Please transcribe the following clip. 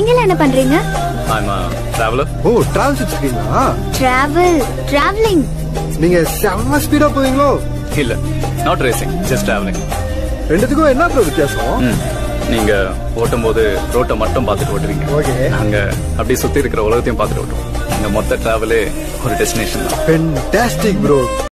நீங்க என்ன பண்றீங்க? I'm a traveler. ஓ, டிராவல் வச்சிருக்கீங்களா? டிராவலிங். நீங்க செம்ம ஸ்பீடா போவீங்களோ? இல்ல, not racing, just traveling. ரெண்டுத்துக்கும் என்ன ப்ரோ வித்தியாசம்? நீங்க ஓட்டும் போது ரோட்டை மட்டும் பார்த்துட்டு ஓட்டுவீங்க. ஓகே. நாங்க அப்படியே சுத்தி இருக்கிற உலகத்தையும் பார்த்துட்டு ஓட்டுவோம். இந்த மொத்த டிராவலே ஒரு டெஸ்டினேஷன் தான். Fantastic bro.